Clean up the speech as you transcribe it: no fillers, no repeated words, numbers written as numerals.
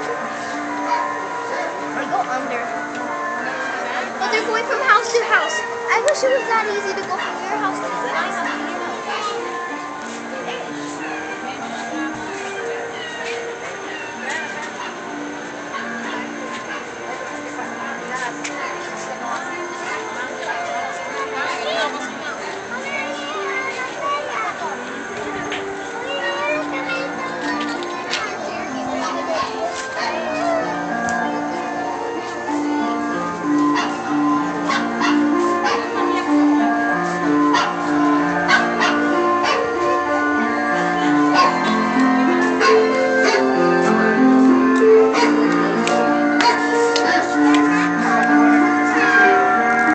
Or go under. But they're going from house to house. I wish it was that easy to go from your house to my house.